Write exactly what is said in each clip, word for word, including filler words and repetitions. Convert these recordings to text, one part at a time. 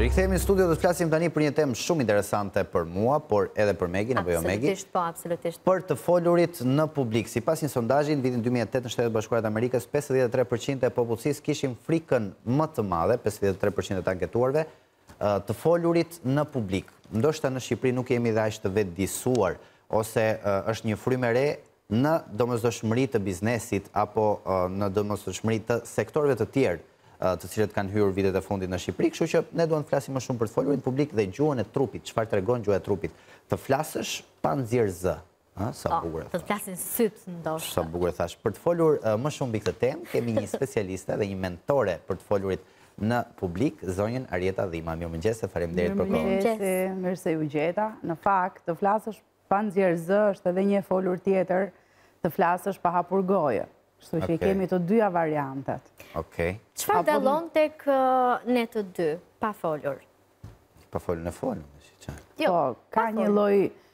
Rikthehemi në studio dhe të flasim tani për një temë shumë interesante për mua, por edhe për Megin, apo jo Megi? Absolutisht, po, absolutisht. Për të folurit në publik. Sipas një sondazhi në vitin dy mijë e tetë në Shtetet Bashkuara të Amerikës, pesëdhjetë e tre përqind e popullsisë kishin frikën më të madhe, pesëdhjetë e tre përqind e të anketuarve, të folurit në publik. Ndoshta në Shqipëri nuk jemi dhe aq të vetëdijsuar, ose është një frymë e re në domosdoshmëri të biznesit apo në domosdoshmëri të sektorëve të tjerë të cilët kanë hyrë vitet e fundit në Shqipëri, kështu që ne duam të flasim më shumë për të folurin publik dhe gjuhën e trupit, çfarë tregon gjuha e trupit. Të flasësh pa nxjerr zë, ëh, sa bukur. Të flasin syt ndoshta. Sa bukur thash. Për të folur më shumë mbi këtë temë, kemi një specialiste dhe një mentore për të folurit në publik, zonjën Arieta Dhima. Mirëmëngjes, faleminderit për kohën. Mirëmëngjes, mirë se u gjeta. Në fakt, të flasësh pa nxjerr zë është edhe një folur tjetër, të flasësh pa hapur gojë. Kështu që kemi të dyja variantet. Çfarë dallon tek ne të dy, pa folur? Pa folur në folur. Po, ka një lloj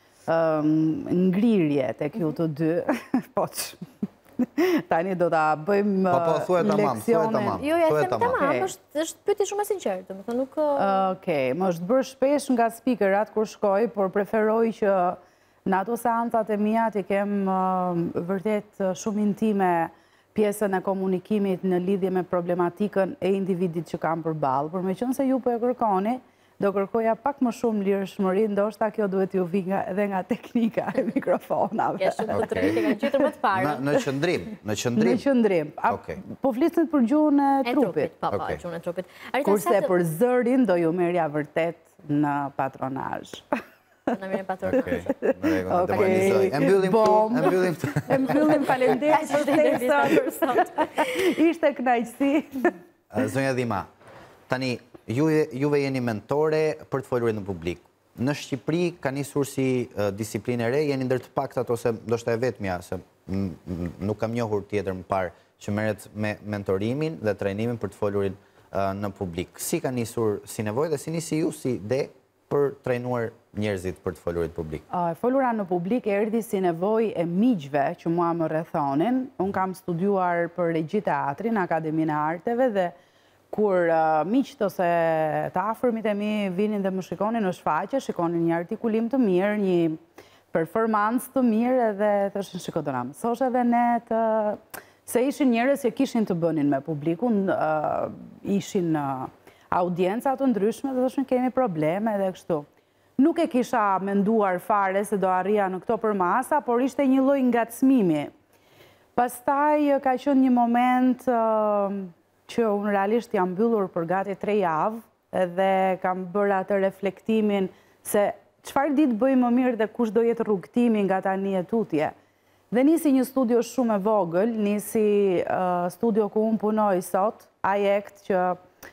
ngrirje tek ju të dy. Po, tani do ta bëjmë leksionin. Jo, ja them tamam, është pyetje shumë e sinqertë, domethënë nuk... Okej, më është bërë shpesh nga speakerat kur shkoj, por preferoj që në ato seancat e mia të kem vërtet shumë intime pjesën e komunikimit në lidhje me problematikën e individit që kam përballë. Por meqense ju po e kërkoni, do kërkoja pak më shumë lirshmëri, ndoshta kjo duhet ju vi edhe nga teknika e mikrofonave. Ja shumë të drejtë kanë gjetur më të parë. Në qëndrim, në qëndrim. Në qëndrim. Po flisni për gjuhën e trupit. Po, po, gjuhën e trupit. Kurse për zërin do ju merrja vërtet në patronazh. Në mire patronazh. E mbyllim këtu, e mbyllim këtu. E mbyllim, faleminderit për sot. Ishte kënaqësi. Zonja Dhima, tani juve jeni mentore për të folurit në publik. Në Shqipëri ka nisur si disiplinë e re, jeni ndër të paktat ose ndoshta e vetmja, se nuk kam njohur tjetër më parë që merret me mentorimin dhe trajnimin për të folurit në publik. Si ka nisur si nevojë dhe si nisi ju si ide për trajnuar njerëzit për të folurit publik? Folura në publik erdhi si nevojë e miqve që mua më rrethonin. Unë kam studiuar për regji teatri në Akademinë e Arteve dhe kur miqt ose të afërmit e mi vinin dhe më shikonin në shfaqje, shikonin një artikulim të mirë, një performancë të mirë edhe thoshin shiko do na mësosh edhe ne të se ishin njerëz që kishin të bënin me publikun, ishin audienca të ndryshme dhe thoshin kemi probleme dhe kështu. Nuk e kisha menduar fare se do arrija në këto përmasa, por ishte një lloj ngacmimi. Pastaj ka qenë një moment që unë realisht jam mbyllur për gati tre javë edhe kam bërë atë reflektimin se çfarë ditë bëj më mirë dhe kush do jetë rrugtimi nga tani e tutje. Dhe nisi një studio shumë e vogël, nisi studio ku unë punoj sot, Ajekt, që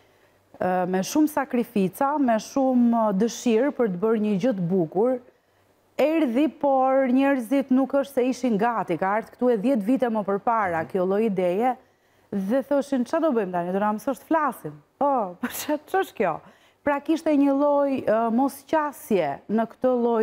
me shumë sakrifica, me shumë dëshirë për të bërë një gjë të bukur, erdhi, por njerëzit nuk është se ishin gati, ka ardhur këtu e dhjetë vite më përpara kjo lloj ideje, dhe thoshin, çfarë do bëjmë tani, do na mësosh të flasim. Po, ç'është kjo? Pra kishte një lloj mosqasje në këtë lloj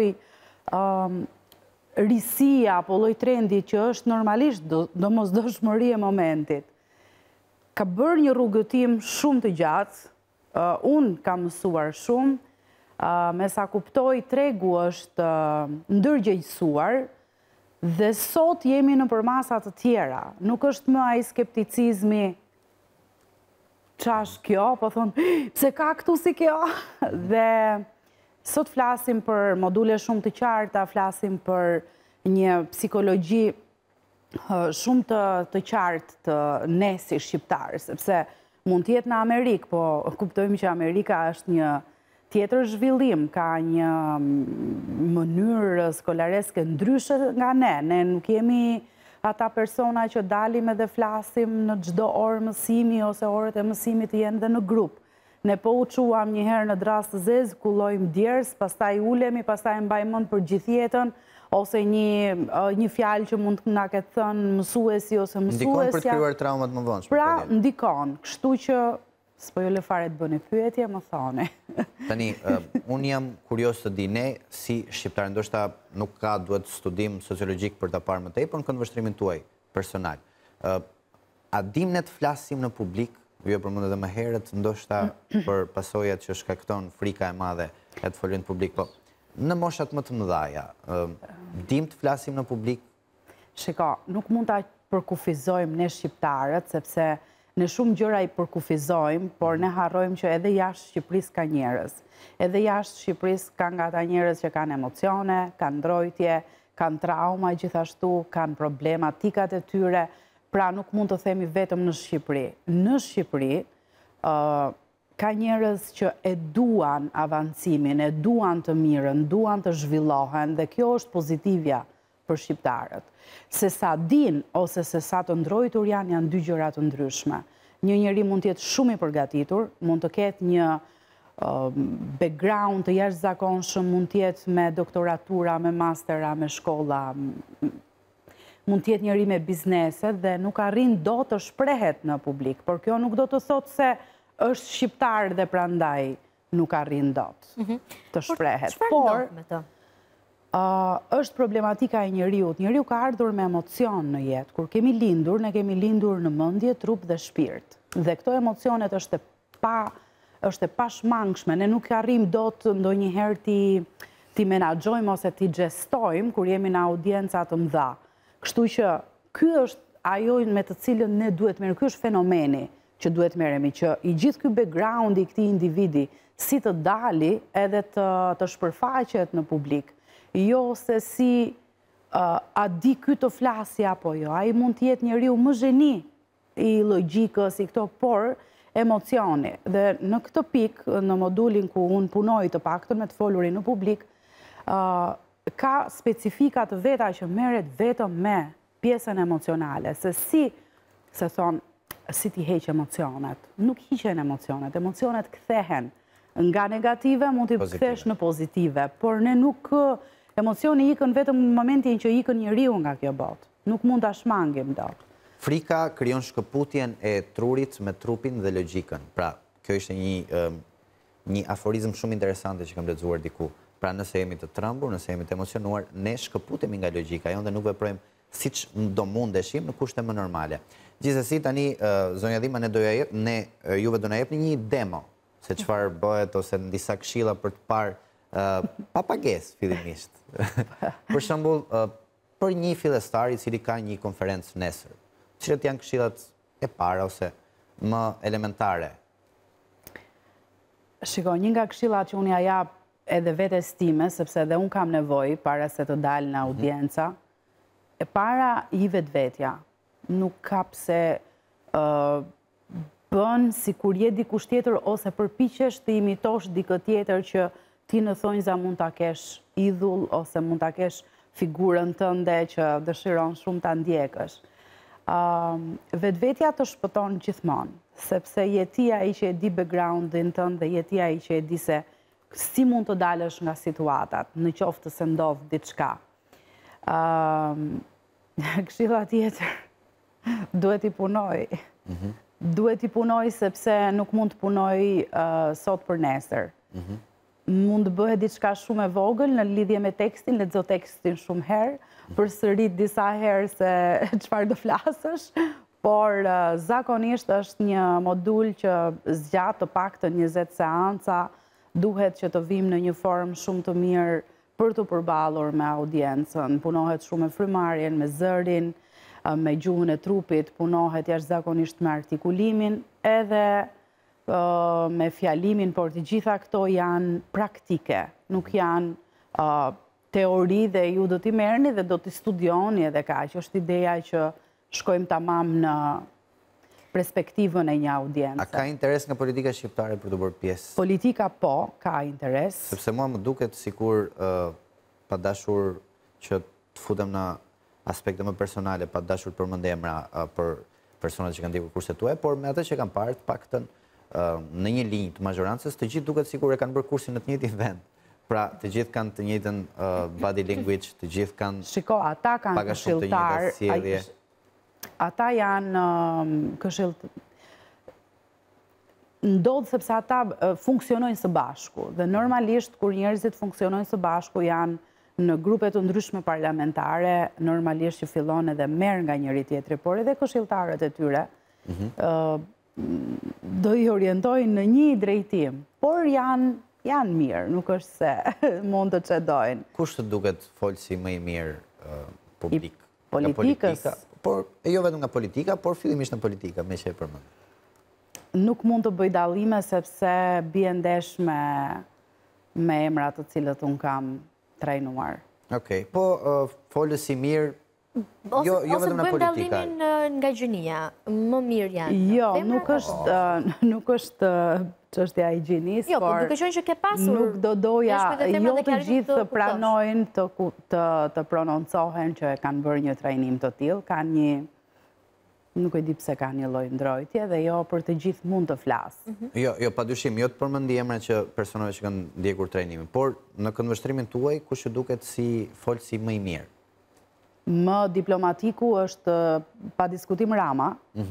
risia apo lloj trendi që është normalisht domosdoshmëri e momentit. Ka bërë një rrugëtim shumë të gjatë. Unë kam mësuar shumë, me sa kuptoj tregu është ndërgjegjësuar dhe sot jemi në përmasa të tjera. Nuk është më ai skepticizmi ç'është kjo, po thonë, pse ka këtu si kjo? Dhe sot flasim për module shumë të qarta, flasim për një psikologji shumë të, të qartë të ne si shqiptarë, sepse mund të jetë në Amerikë, po kuptojmë që Amerika është një tjetër zhvillim, ka një mënyrë skolareske ndryshe nga ne. Ne nuk jemi ata persona që dalim edhe flasim në çdo orë mësimi ose orët e mësimit të jenë dhe në grup. Ne po u quam një herë në drast të zezë, kullojmë djers, pastaj ulemi, pastaj mbajmë mend për gjithë jetën, ose një, një fjalë që mund të na ketë thënë mësuesi ose mësuesja. Ndikon për të krijuar traumat më vonë. Pra, ndikon. Kështu që s'po ju lë fare të bëni pyetje, më thoni. Tani, unë jam kurios të di ne si shqiptar, ndoshta nuk ka duhet studim sociologjik për ta parë më tej, por në këndvështrimin tuaj personal. A dim ne të flasim në publik ju e përmendet edhe më herët, ndoshta për pasojat që shkakton frika e madhe e të folën publik, po në moshat më të mëdhaja, dim të flasim në publik? Shiko, nuk mund ta përkufizojmë ne shqiptarët, sepse në shumë gjëra i përkufizojmë, por ne harrojmë që edhe jashtë Shqipërisë ka njerëz. Edhe jashtë Shqipërisë ka nga ata njerëz që kanë emocione, kanë ndrojtje, kanë trauma gjithashtu, kanë problematikat e tyre, pra nuk mund të themi vetëm në Shqipëri. Në Shqipëri ka njerëz që e duan avancimin, e duan të mirën, duan të zhvillohen, dhe kjo është pozitivja për shqiptarët. Se sa din ose se sa të ndrojtur janë, janë dy gjëra të ndryshme. Një njeri mund të jetë shumë i përgatitur, mund të ketë një background të jashtëzakonshëm, mund të jetë me doktoratura, me mastera, me shkolla, mund të jetë njëri me bizneset dhe nuk arrin do të shprehet në publik, por kjo nuk do të thotë se është shqiptar dhe prandaj nuk arrin dot të shprehet. Por është problematika e njeriut. Njeriu ka ardhur me emocion në jetë. Kur kemi lindur, ne kemi lindur në mendje, trup dhe shpirt. Dhe këto emocionet është e pa është e pashmangshme. Ne nuk arrim dot ndonjëherë ti ti menaxhojmë ose ti gestojmë kur jemi në audienca të mëdha. Kështu që ky është ajo me të cilën ne duhet merrem. Ky është fenomeni që duhet merremi, që i gjithë ky background i këtij individi si të dali edhe të, të shpërfaqet në publik. Jo se si uh, a di ky të flasë apo jo. Ai mund të jetë njeriu më zheni i logjikës, i këto, por emocioni. Dhe në këtë pikë, në modulin ku unë punoj të paktën me të folurin në publik, uh, ka specifika të veta që merret vetëm me pjesën emocionale, se si, se thonë, si ti heq emocionet. Nuk hiqen emocionet, emocionet kthehen. Nga negative mund t'i kthesh në pozitive, por ne nuk, emocioni ikën vetëm në momentin që ikën njeriu nga kjo botë. Nuk mund ta shmangim dot. Frika krijon shkëputjen e trurit me trupin dhe logjikën. Pra, kjo ishte një një aforizëm shumë interesante që kam lexuar diku. Pra, nëse jemi të trembur, nëse jemi të emocionuar, ne shkëputemi nga logjika, jo dhe nuk veprojmë siç do mundeshim në kushte më normale. Gjithsesi tani zonja Dhima ne doja jep, ne juve do na jepni një demo se çfarë bëhet ose në disa këshilla për të parë pa pagesë fillimisht. Për shembull, për një fillestar i cili ka një konferencë nesër, cilat janë këshillat e para ose më elementare? Shiko, një nga këshillat që unë ja jap edhe vetes time, sepse edhe unë kam nevojë para se të dalë në audienca, e para i vetvetja. Nuk ka pse uh, bën si kur je dikush tjetër ose përpiqesh të imitosh dikë tjetër që ti në thonjza mund ta kesh idhull ose mund ta kesh figurën tënde që dëshiron shumë ta ndjekësh. Uh, vetvetja të shpëton gjithmonë, sepse jetia i që e di backgroundin tënd dhe jetia i që e di se si mund të dalësh nga situatat, në qoftë se ndodh diçka. Uh, Këshilla tjetër, duhet i punoj. Mm-hmm. Duhet i punoj sepse nuk mund të punoj uh, sot për nesër. Mm-hmm. Mund të bëhet diçka shumë e vogël në lidhje me tekstin, lexo tekstin shumë herë, mm-hmm. përsërit disa herë se çfarë do flasësh, por uh, zakonisht është një modul që zgjat të paktën njëzet seanca, duhet që të vim në një formë shumë të mirë për të përballur me audiencën. Punohet shumë me frymarrjen, me zërin, me gjuhën e trupit, punohet jashtëzakonisht me artikulimin, edhe uh, me fjalimin, por të gjitha këto janë praktike, nuk janë uh, teori dhe ju do t'i merrni dhe do t'i studioni edhe kaq. Është ideja që shkojmë tamam në perspektivën e një audience. A ka interes nga politika shqiptare për të bërë pjesë? Politika po, ka interes. Sepse mua më duket sikur uh, pa dashur që të futem në aspekte më personale, pa dashur të përmend emra uh, për personat që kanë ndjekur kurset tuaja, por me atë që kanë parë të paktën uh, në një linjë të mazhorancës, të gjithë duket sikur e kanë bërë kursin në të njëjtin vend. Pra, të gjithë kanë të njëjtën uh, body language, të gjithë kanë Shiko, ata kanë këshilltar. Ata janë um, këshill... Ndodh sepse ata uh, funksionojnë së bashku. Dhe normalisht, kur njerëzit funksionojnë së bashku, janë në grupe të ndryshme parlamentare, normalisht që fillon edhe merr nga njëri tjetri, por edhe këshilltarët e tyre. Mm-hmm. uh, do i orientojnë në një drejtim, por janë janë mirë, nuk është se mund të çedojnë. Kush të duket folësi më i mirë publik? Politikës? Por, e jo vetëm nga politika, por fillimisht në politika, me që e përmend. Nuk mund të bëj dallime sepse bie ndesh me me emra të cilët unë kam trajnuar. Okej, po folës i mirë, jo vetëm në politika. Ose bëjmë dallimin nga gjënia, më mirë janë. Jo, nuk është nuk është çështja e higienisë, jo, por duke qenë që ke pasur, nuk do doja jo të gjithë të pranojnë të të të prononcohen që kanë bërë një trajnim të tillë, kanë një nuk e di pse ka një lloj ndrojtje dhe jo për të gjithë mund të flas. Jo, jo, padyshim, jo të përmendi emra që personave që kanë ndjekur trajnimin, por në këndvështrimin tuaj kush ju duket si folësi më i mirë? Më diplomatiku është pa diskutim Rama,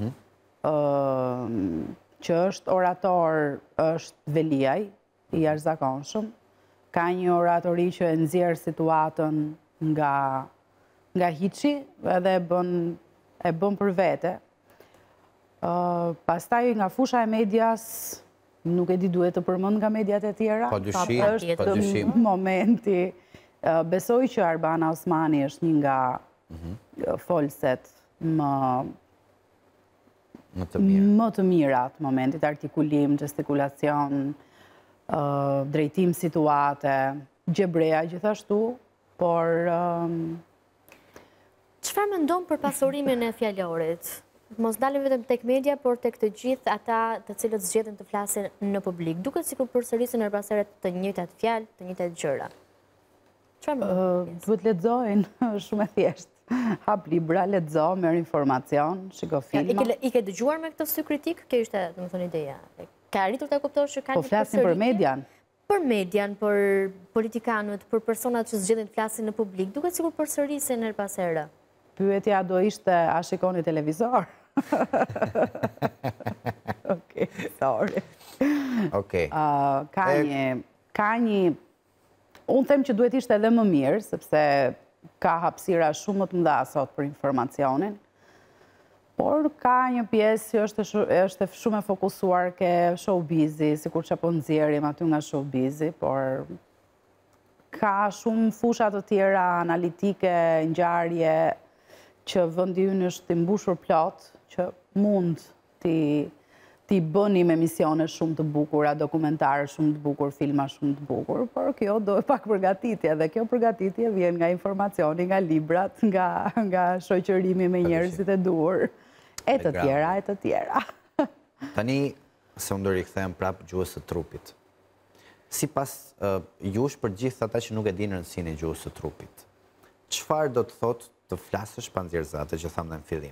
që është orator, është Veliaj, i jashtëzakonshëm, ka një oratori që e nxjerr situatën nga nga hiçi edhe bën e bën për vete. Pastaj nga fusha e medias, nuk e di duhet të përmend nga mediat e tjera. Padyshim, padyshim. Momenti, besoj që Arbana Osmani është një nga folëset më më të mirë. Më të mirat momentit, artikulim, gestikulacion, drejtim situate, gjebreja gjithashtu, por çfarë mendon për pasurimin e fjalorit? Mos dalim vetëm tek media, por tek të gjithë ata të cilët zgjedhin të flasin në publik. Duket sikur përsërisin her pas here të njëjtat fjalë, të njëjtat gjëra. Çfarë mendon? Duhet lexojnë, shumë e thjeshtë. Hap libra, lexo, merr informacion, shiko filma. I ke dëgjuar me këtë sy kritik? Kjo ishte, domethënë, ideja. Ka arritur ta kuptosh që ka një përsëritje? Po flasim për median. Për median, për politikanët, për personat që zgjedhin të flasin në publik, duket sikur përsërisin her pas here. Pyetja do ishte, a shikoni televizor? Okej, sorry. Okej. Ka një, ka një, unë them që duhet ishte edhe më mirë, sepse ka hapësira shumë më të mëdha sot për informacionin, por ka një pjesë që është, është shumë e fokusuar ke showbizi, sikur që po nxjerrim aty nga showbizi, por ka shumë fusha të tjera analitike, ngjarje, që vendi ynë është i mbushur plot, që mund t'i t'i bënim emisione shumë të bukura, dokumentarë shumë të bukur, filma shumë të bukur, por kjo do pak përgatitje, dhe kjo përgatitje vjen nga informacioni, nga librat, nga, nga shoqërimi me njerëzit e duhur, e të tjera, e të tjera. Tani, se unë do rikthehem prapë gjuhës së trupit. Sipas uh, jush për gjithë ata që nuk e dinë rëndësinë e gjuhës së trupit, çfarë do të thotë të flasësh pa nxjerrëzate që thamë në fillim?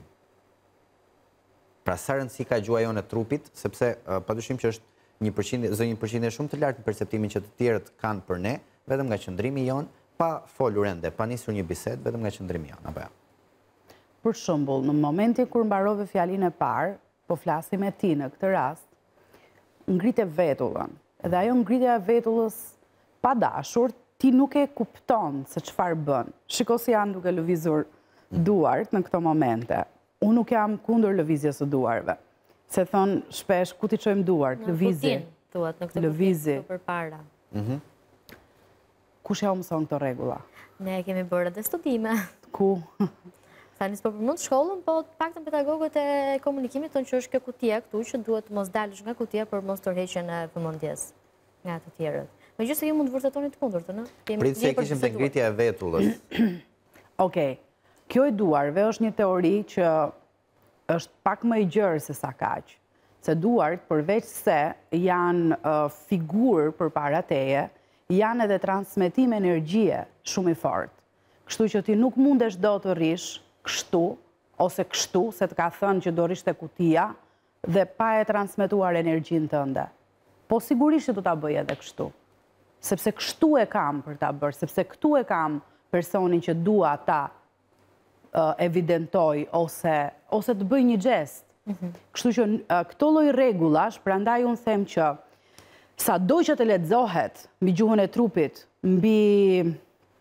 Pra sa rëndësi ka gjuha jonë e trupit, sepse uh, padyshim që është një përqindje, zë një përqindje shumë të lartë në perceptimin që të tjerët kanë për ne, vetëm nga qëndrimi jonë, pa folur ende, pa nisur një bisedë, vetëm nga qëndrimi jonë, apo jo? Për shembull, në momentin kur mbarove fjalinë e parë, po flasim me ti në këtë rast, ngritë vetullën. Edhe ajo ngritja e vetullës pa dashur, ti nuk e kupton se çfarë bën. Shiko si janë duke lëvizur duart në këto momente. Unë nuk jam kundër lëvizjes së duarve. Se thon shpesh ku ti çojmë duart, lëvizi. Thuat në këtë lëvizi përpara. Mhm. Kush ja mëson këto rregulla? Ne kemi bërë edhe studime. Ku? Tani s'po përmend shkollën, po të paktën pedagogët e komunikimit thonë që është kjo kutia këtu që duhet mos dalësh nga kutia për mos tërheqjen e vëmendjes nga të tjerët. Megjithëse ju mund të vërtetoni të kundërtën, ëh? Pritë se kishim te ngritja e vetullës. Okej. Kjo e duarve është një teori që është pak më e gjerë se sa kaq. Se duart, përveç se janë uh, figurë përpara teje, janë edhe transmetim energjie shumë i fortë. Kështu që ti nuk mundesh do të rish kështu, ose kështu, se të ka thënë që do rish te kutia, dhe pa e transmetuar energjinë tënde. Po sigurisht që do ta bëj edhe kështu. Sepse kështu e kam për ta bërë, sepse këtu e kam personin që dua ta evidentoj ose, ose të bëj një gjest. Mm-hmm. Kështu që këto lloj rregullash, prandaj unë them që sado që të lexohet mbi gjuhën e trupit, mbi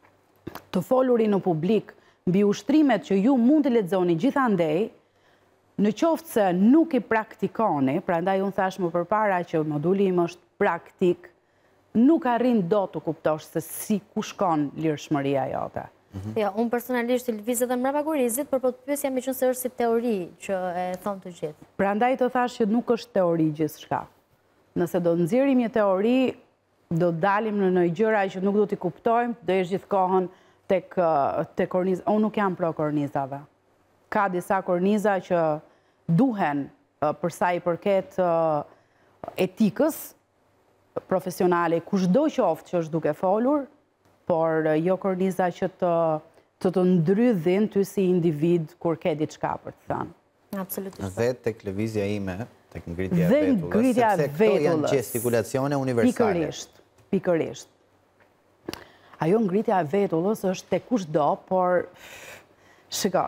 të folurin në publik, mbi ushtrimet që ju mund të lexoni gjithandej, Në qoftë se nuk i praktikoni, pra ndaj unë thash më përpara që moduli im është praktik, nuk arrin do të kuptosh se si ku shkon lirshmëria jote. Jo, unë personalisht i lëviz edhe mbrapa kurizit, por po të pyesja me qenë se është si teori që e thonë të gjithë. Pra ndaj të thash që nuk është teori gjithçka. Nëse do nxjerrim një teori, do dalim në një gjëra që nuk do t'i kuptojmë, do jesh gjithkohën tek tek korniza. Unë nuk jam pro kornizave. Ka disa korniza që duhen për sa i përket etikës profesionale, kushdo qoftë që është duke folur, por jo korniza që të të, të ndrydhin ty si individ kur ke diçka për të thënë. Absolutisht. Dhe tek lëvizja ime, tek ngritja e Dhe vetullës, ngritja e sepse këto janë vetullës. gestikulacione universale. Pikërisht, pikërisht. Ajo ngritja e vetullës është tek kushdo, por shiko.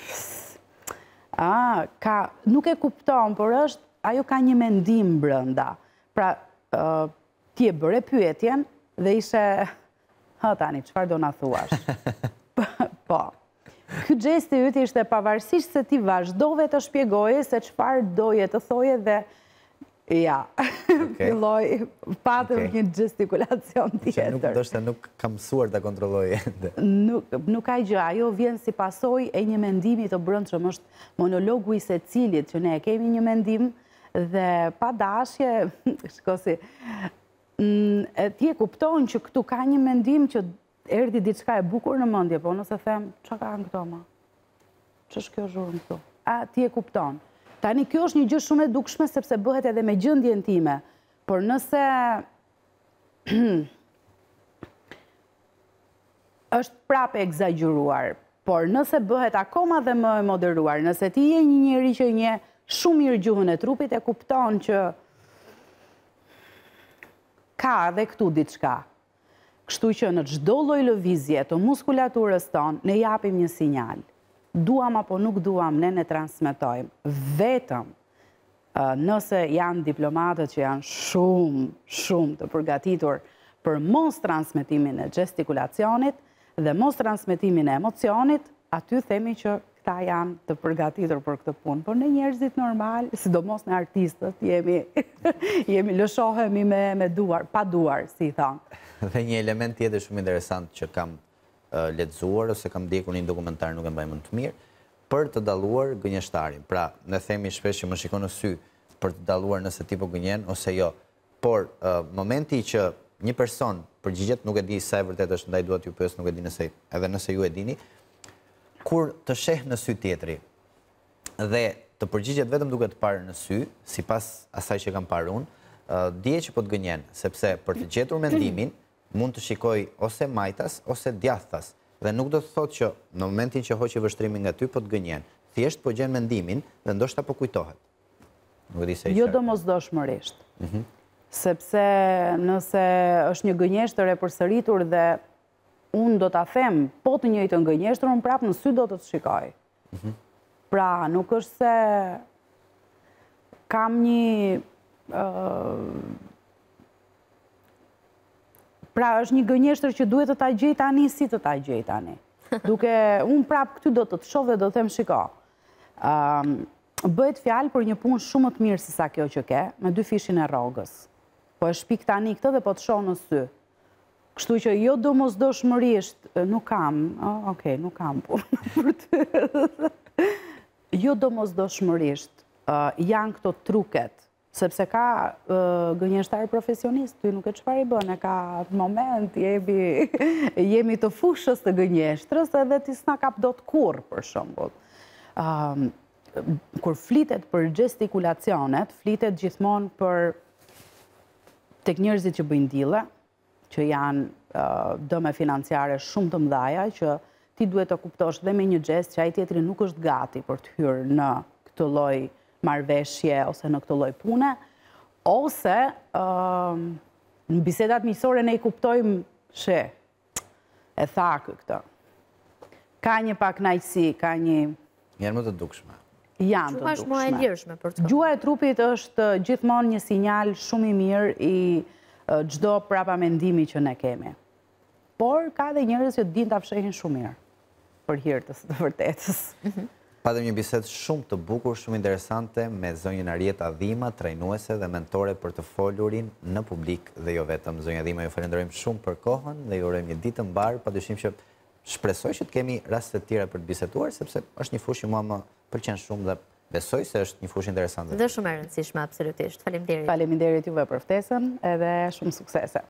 A, ka, nuk e kupton, por është, ajo ka një mendim brenda. Pra, uh, ti e bëre pyetjen dhe ishe, ha tani, çfarë do na thuash? Po. Ky gjesti yt ishte pavarësisht se ti vazhdove të shpjegoje se çfarë doje të thoje dhe ja, filloi patëm një gestikulacion tjetër. Nuk ndoshta nuk kam mësuar ta kontrolloj ende. Nuk nuk ka gjë, ajo vjen si pasojë e një mendimi të brendshëm, është monologu i secilit që ne kemi një mendim dhe pa dashje, shkosi, ti e kupton që këtu ka një mendim që erdhi diçka e bukur në mendje, po nëse them, çka kanë këto ma? Ç'është kjo zhurmë këtu? A, ti e kupton. Tani kjo është një gjë shumë e dukshme sepse bëhet edhe me gjendjen time, por nëse është prapë egzageruar, por nëse bëhet akoma dhe më e moderuar, nëse ti je një njeri që nje shumë mirë gjuhën e trupit, e kupton që ka edhe këtu diçka. Kështu që në çdo lloj lëvizje të muskulaturës tonë, ne japim një sinjal. Duam apo nuk duam, ne ne transmetojmë. Vetëm nëse janë diplomatët që janë shumë, shumë të përgatitur për mos transmetimin e gestikulacionit dhe mos transmetimin e emocionit, aty themi që këta janë të përgatitur për këtë punë. Por ne njerëzit normal, sidomos në artistët, jemi, jemi lëshohemi me, me duar, pa duar, si i thonë. Dhe një element tjetër shumë interesant që kam uh, lexuar ose kam ndjekur një dokumentar, nuk e mbaj më të mirë, për të dalluar gënjeshtarin. Pra, ne themi shpesh që më shikon në sy për të dalluar nëse ti po gënjen ose jo. Por uh, momenti që një person përgjigjet, nuk e di sa e vërtet është, ndaj duat ju pyes, nuk e di nëse edhe nëse ju e dini, kur të sheh në sy tjetri dhe të përgjigjet vetëm duke të parë në sy, sipas asaj që kam parë unë, uh, dije që po të gënjen, sepse për të gjetur mendimin mund të shikoj ose majtas ose djathtas. Dhe nuk do të thotë që në momentin që hoqi vështrimin nga ty po të gënjen. Thjesht po gjen mendimin dhe ndoshta po kujtohet. Nuk e di se jo domosdoshmërisht. Mm -hmm. Sepse nëse është një gënjeshtër e përsëritur dhe unë do ta them, po të njëjtën gënjeshtër, unë prapë në sy do të të shikoj. Mm -hmm. Pra, nuk është se kam një uh, Pra, është një gënjeshtër që duhet të ta gjej tani, si të ta gjej tani. Duke, unë prapë këty do të të shoh dhe do të them shiko. Um, bëhet fjalë për një punë shumë të mirë se sa kjo që ke, me dy fishin e rrogës. Po e shpik tani këtë dhe po të shoh në sy. Kështu që jo domosdoshmërisht, nuk kam, oh, okej, nuk kam punë për ty. Jo domosdoshmërisht, uh, janë këto truket, sepse ka uh, gënjeshtar profesionist, ty nuk e çfarë i bën, e ka moment, jemi, jemi të fushës të gënjeshtrës edhe ti s'na kap dot kurrë, për shembull. Um, kur flitet për gestikulacionet, flitet gjithmonë për tek njerëzit që bëjnë dille, që janë uh, dëme financiare shumë të mëdhaja, që ti duhet të kuptosh dhe me një gest që ai tjetri nuk është gati për të hyrë në këtë lloj marrëveshje ose në këtë lloj pune, ose uh, në bisedat miqësore ne i kuptojmë she, e thakë këtë. Ka një pak kënaqësi, ka një... Janë më të dukshme. Janë të dukshme. Më e lirshme për të. Gjuha e trupit është gjithmonë një sinjal shumë i mirë i çdo prapa mendimi që ne kemi. Por ka dhe njerëz që dinë ta fshehin shumë mirë për hir të së vërtetës. Patëm një bisedë shumë të bukur, shumë interesante me zonjën Arieta Dhima, trajnuese dhe mentore për të folurin në publik dhe jo vetëm. Zonja Dhima, ju falenderojmë shumë për kohën dhe ju urojmë një ditë të mbarë, padyshim që shpresoj që të kemi raste të tjera për të biseduar, sepse është një fushë që mua më pëlqen shumë dhe besoj se është një fushë interesante. Dhe shumë e rëndësishme, absolutisht. Faleminderit. Faleminderit juve për ftesën edhe shumë suksese.